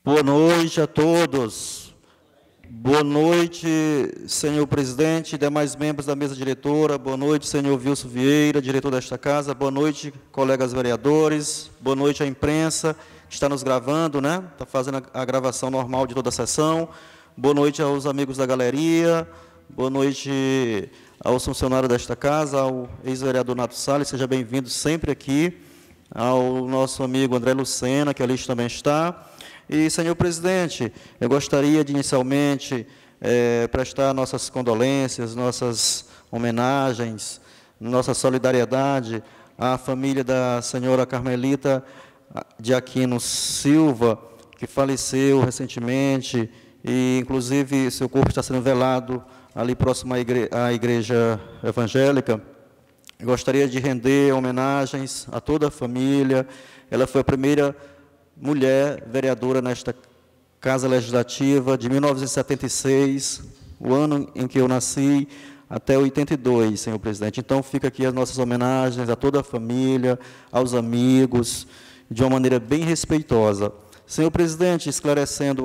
Boa noite a todos. Boa noite, senhor presidente e demais membros da mesa diretora. Boa noite, senhor Wilson Vieira, diretor desta casa. Boa noite, colegas vereadores. Boa noite à imprensa que está nos gravando, né? Está fazendo a gravação normal de toda a sessão. Boa noite aos amigos da galeria. Boa noite aos funcionários desta casa, ao ex-vereador Nato Salles, seja bem-vindo sempre aqui, ao nosso amigo André Lucena, que ali também está. E, senhor presidente, eu gostaria de, inicialmente, prestar nossas condolências, nossas homenagens, nossa solidariedade à família da senhora Carmelita de Aquino Silva, que faleceu recentemente, e, inclusive, seu corpo está sendo velado ali próximo à igreja evangélica. Eu gostaria de render homenagens a toda a família. Ela foi a primeira mulher vereadora nesta Casa Legislativa de 1976, o ano em que eu nasci, até 82, senhor presidente. Então, fica aqui as nossas homenagens a toda a família, aos amigos, de uma maneira bem respeitosa. Senhor presidente, esclarecendo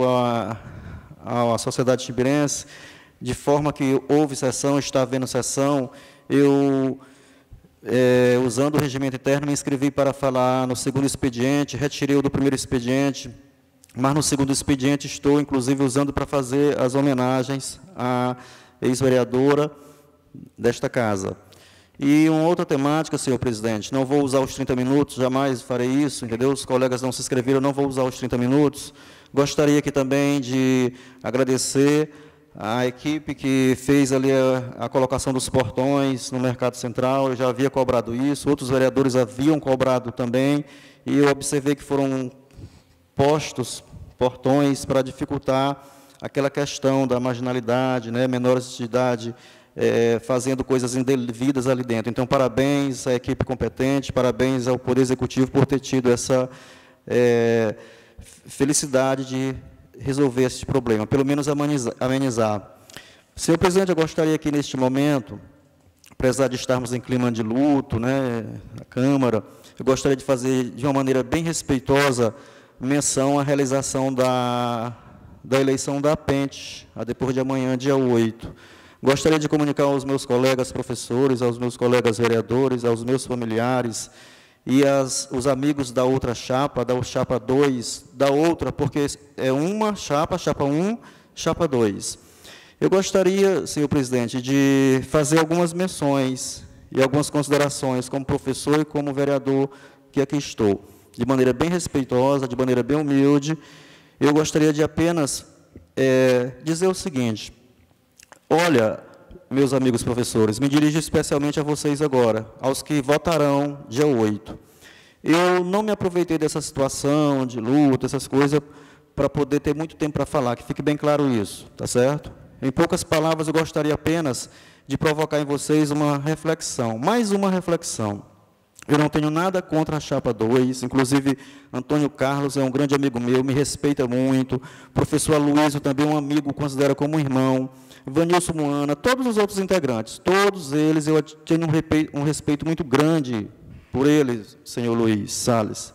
a sociedade tibirense, de forma que houve sessão, está havendo sessão, eu, usando o regimento interno, me inscrevi para falar no segundo expediente, retirei o do primeiro expediente, mas no segundo expediente estou, inclusive, usando para fazer as homenagens à ex-vereadora desta casa. E uma outra temática, senhor presidente, não vou usar os 30 minutos, jamais farei isso, entendeu? Os colegas não se inscreveram, não vou usar os 30 minutos. Gostaria aqui também de agradecer a equipe que fez ali a colocação dos portões no Mercado Central. Eu já havia cobrado isso, outros vereadores haviam cobrado também, e eu observei que foram postos portões para dificultar aquela questão da marginalidade, né, menores de idade, fazendo coisas indevidas ali dentro. Então, parabéns à equipe competente, parabéns ao Poder Executivo por ter tido essa felicidade de resolver esse problema, pelo menos amenizar. Senhor presidente, eu gostaria aqui, neste momento, apesar de estarmos em clima de luto, né, na Câmara, eu gostaria de fazer, de uma maneira bem respeitosa, menção à realização da eleição da APENTE, a depois de amanhã, dia 8. Gostaria de comunicar aos meus colegas professores, aos meus colegas vereadores, aos meus familiares, e os amigos da outra chapa, da chapa 2, da outra, porque é uma chapa, chapa 1, chapa 2. Eu gostaria, senhor presidente, de fazer algumas menções e algumas considerações como professor e como vereador que aqui estou, de maneira bem respeitosa, de maneira bem humilde. Eu gostaria de apenas dizer o seguinte: olha, meus amigos professores, me dirijo especialmente a vocês agora, aos que votarão dia 8. Eu não me aproveitei dessa situação de luta, essas coisas, para poder ter muito tempo para falar, que fique bem claro isso, tá certo? Em poucas palavras, eu gostaria apenas de provocar em vocês uma reflexão, mais uma reflexão. Eu não tenho nada contra a chapa 2, inclusive Antônio Carlos é um grande amigo meu, me respeita muito, professor Aloysio também é um amigo, considera como um irmão, Vanilson Moana, todos os outros integrantes, todos eles, eu tenho um respeito muito grande por eles, senhor Luiz Salles,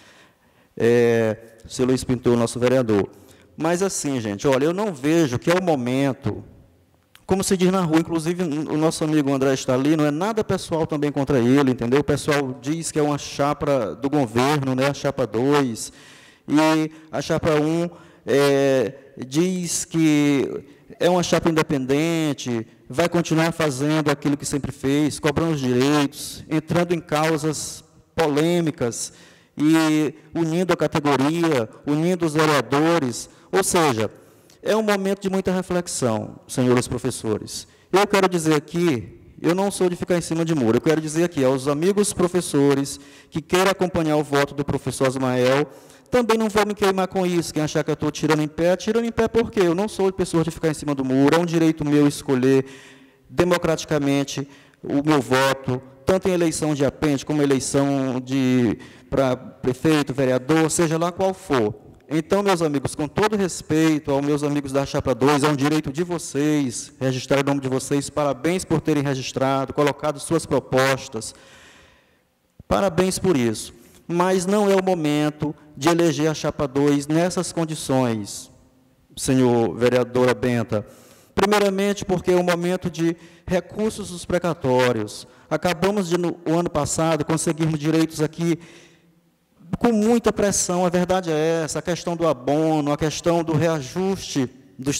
senhor Luiz Pintor, nosso vereador. Mas assim, gente, olha, eu não vejo que é o momento, como se diz na rua, inclusive o nosso amigo André está ali, não é nada pessoal também contra ele, entendeu? O pessoal diz que é uma chapa do governo, né, a chapa 2, e a chapa 1 diz que é uma chapa independente, vai continuar fazendo aquilo que sempre fez, cobrando os direitos, entrando em causas polêmicas e unindo a categoria, unindo os vereadores. Ou seja, é um momento de muita reflexão, senhores professores. Eu quero dizer aqui, eu não sou de ficar em cima de muro, eu quero dizer aqui aos amigos professores que queiram acompanhar o voto do professor Asmael, também não vou me queimar com isso. Quem achar que eu estou tirando em pé por quê? Eu não sou pessoa de ficar em cima do muro, é um direito meu escolher democraticamente o meu voto, tanto em eleição de APENTE, como eleição para prefeito, vereador, seja lá qual for. Então, meus amigos, com todo respeito aos meus amigos da chapa 2, é um direito de vocês registrar o nome de vocês, parabéns por terem registrado, colocado suas propostas, parabéns por isso. mas não é o momento de eleger a chapa 2 nessas condições, senhor vereadora Benta. Primeiramente, porque é um momento de recursos dos precatórios. Acabamos de, no ano passado, conseguirmos direitos aqui com muita pressão, a verdade é essa, a questão do abono, a questão do reajuste dos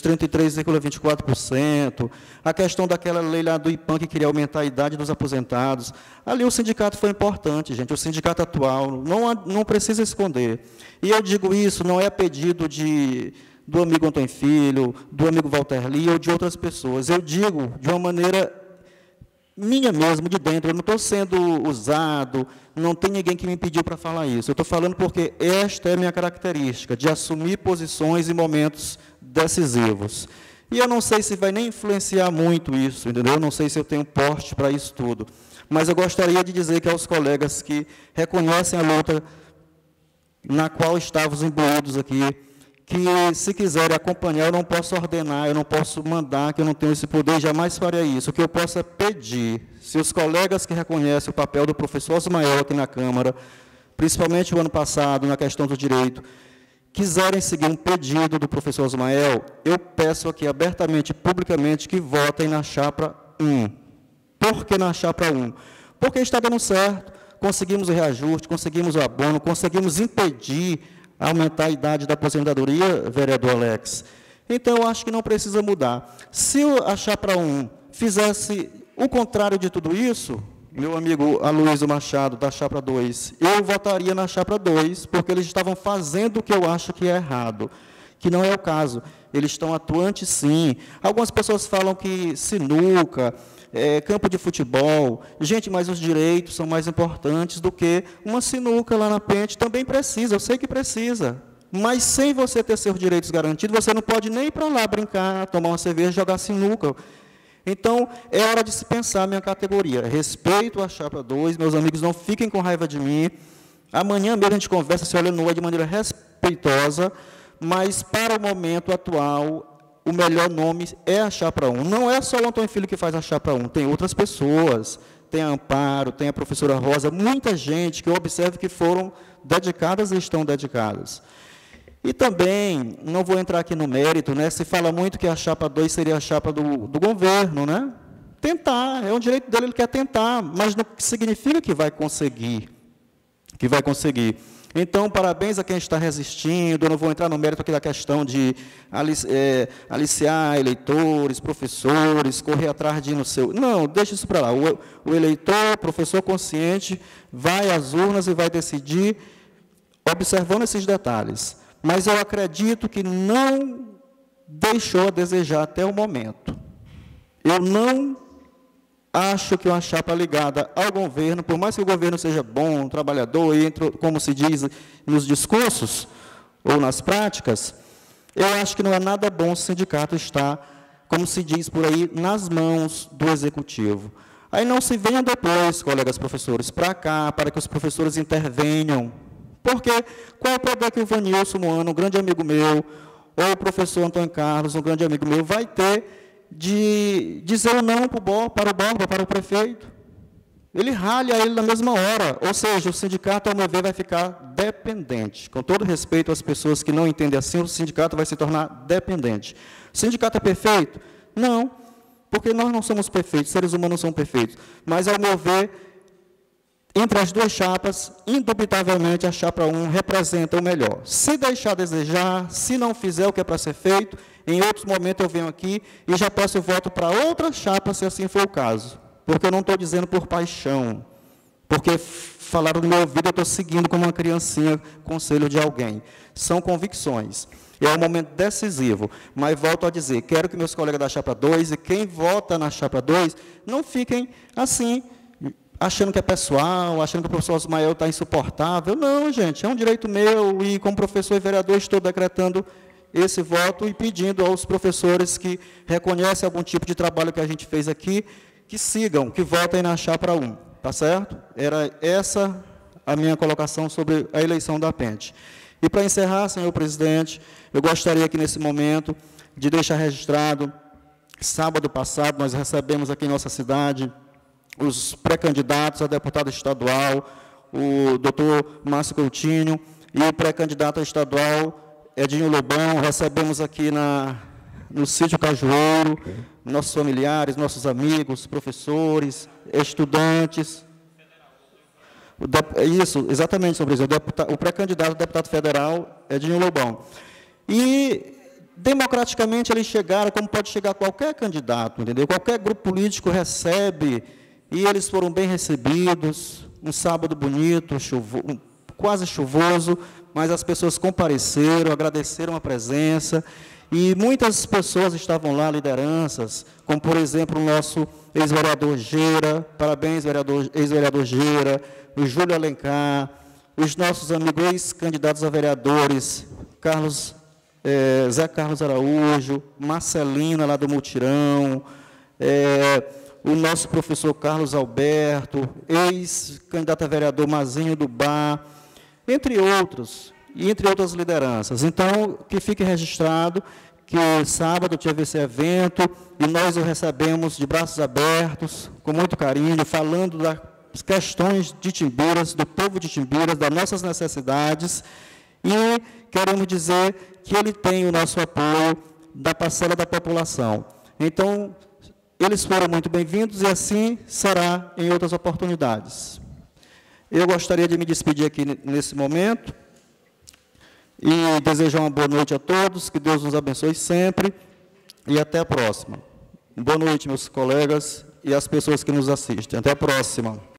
33,24%, a questão daquela lei lá do IPAM que queria aumentar a idade dos aposentados. Ali o sindicato foi importante, gente, o sindicato atual, não precisa esconder. E eu digo isso, não é a pedido do amigo Antônio Filho, do amigo Walter Lee ou de outras pessoas. Eu digo de uma maneira minha mesmo, de dentro, eu não estou sendo usado, não tem ninguém que me pediu para falar isso. Eu estou falando porque esta é a minha característica, de assumir posições em momentos decisivos. E eu não sei se vai nem influenciar muito isso, entendeu? Eu não sei se eu tenho porte para isso tudo. Mas eu gostaria de dizer que aos colegas que reconhecem a luta na qual estávamos imbuídos aqui, que, se quiserem acompanhar, eu não posso ordenar, eu não posso mandar, que eu não tenho esse poder, jamais faria isso. O que eu posso é pedir, se os colegas que reconhecem o papel do professor Osmael aqui na Câmara, principalmente o ano passado, na questão do direito, quiserem seguir um pedido do professor Osmael, eu peço aqui abertamente, publicamente, que votem na chapa 1. Por que na chapa 1? Porque está dando certo, conseguimos o reajuste, conseguimos o abono, conseguimos impedir aumentar a idade da aposentadoria, vereador Alex. Então, eu acho que não precisa mudar. Se a chapa 1 fizesse o contrário de tudo isso, meu amigo Aloysio Machado, da chapa 2, eu votaria na chapa 2, porque eles estavam fazendo o que eu acho que é errado, que não é o caso. Eles estão atuantes, sim. Algumas pessoas falam que sinuca, campo de futebol. Gente, mas os direitos são mais importantes do que uma sinuca lá na Pente. Também precisa, eu sei que precisa. Mas sem você ter seus direitos garantidos, você não pode nem ir para lá brincar, tomar uma cerveja, jogar sinuca. Então, é hora de se pensar a minha categoria. Respeito a chapa 2, meus amigos, não fiquem com raiva de mim. Amanhã mesmo a gente conversa, se olha no olho de maneira respeitosa, mas para o momento atual, o melhor nome é a chapa 1. Não é só o Antônio Filho que faz a chapa 1, tem outras pessoas, tem a Amparo, tem a professora Rosa, muita gente que eu observo que foram dedicadas e estão dedicadas. E também, não vou entrar aqui no mérito, né, se fala muito que a chapa 2 seria a chapa do governo, né? Tentar, é um direito dele, ele quer tentar, mas não significa que vai conseguir. Então, parabéns a quem está resistindo, eu não vou entrar no mérito aqui da questão de aliciar eleitores, professores, correr atrás de ir no seu... Não, deixa isso para lá. O eleitor, professor consciente, vai às urnas e vai decidir, observando esses detalhes. Mas eu acredito que não deixou a desejar até o momento. Eu não acho que uma chapa ligada ao governo, por mais que o governo seja bom, trabalhador, entre, como se diz nos discursos ou nas práticas, eu acho que não é nada bom o sindicato estar, como se diz por aí, nas mãos do executivo. Aí não se venham depois, colegas professores, para cá, para que os professores intervenham. Porque qual é o poder que o Vanilson Moano, um grande amigo meu, ou o professor Antônio Carlos, um grande amigo meu, vai ter de dizer o não para o Borba, para o prefeito? Ele ralha ele na mesma hora. Ou seja, o sindicato, ao meu ver, vai ficar dependente. Com todo respeito às pessoas que não entendem assim, o sindicato vai se tornar dependente. O sindicato é perfeito? Não, porque nós não somos perfeitos, seres humanos não são perfeitos. Mas, ao meu ver, entre as duas chapas, indubitavelmente, a chapa 1 representa o melhor. Se deixar a desejar, se não fizer o que é para ser feito, em outros momentos eu venho aqui e já peço voto para outra chapa, se assim for o caso. Porque eu não estou dizendo por paixão, porque falaram no meu ouvido, eu estou seguindo como uma criancinha conselho de alguém. São convicções. É um momento decisivo. Mas volto a dizer, quero que meus colegas da chapa 2 e quem vota na chapa 2 não fiquem assim, achando que é pessoal, achando que o professor Osmael está insuportável. Não, gente, é um direito meu e, como professor e vereador, estou decretando esse voto e pedindo aos professores que reconhecem algum tipo de trabalho que a gente fez aqui, que sigam, que votem na chapa 1, tá certo? Era essa a minha colocação sobre a eleição da Pente. E, para encerrar, senhor presidente, eu gostaria aqui, nesse momento, de deixar registrado, sábado passado, nós recebemos aqui em nossa cidade os pré-candidatos a deputado estadual, o doutor Márcio Coutinho, e o pré-candidato a estadual, Edinho Lobão. Recebemos aqui no sítio Cajueiro, nossos familiares, nossos amigos, professores, estudantes. Isso, exatamente, senhor presidente, o pré-candidato a deputado federal, Edinho Lobão. E, democraticamente, eles chegaram, como pode chegar qualquer candidato, entendeu? Qualquer grupo político recebe, e eles foram bem recebidos, um sábado bonito, quase chuvoso, mas as pessoas compareceram, agradeceram a presença, e muitas pessoas estavam lá, lideranças, como, por exemplo, o nosso ex-vereador Geira, parabéns, ex-vereador Geira, o Júlio Alencar, os nossos amigos ex-candidatos a vereadores, Zé Carlos Araújo, Marcelina, lá do Mutirão, o nosso professor Carlos Alberto, ex-candidato a vereador Mazinho do Bar, entre outros, e entre outras lideranças. Então, que fique registrado que sábado teve esse evento, e nós o recebemos de braços abertos, com muito carinho, falando das questões de Timbiras, do povo de Timbiras, das nossas necessidades, e queremos dizer que ele tem o nosso apoio da parcela da população. Então, eles foram muito bem-vindos, e assim será em outras oportunidades. Eu gostaria de me despedir aqui nesse momento, e desejar uma boa noite a todos, que Deus nos abençoe sempre, e até a próxima. Boa noite, meus colegas, e as pessoas que nos assistem. Até a próxima.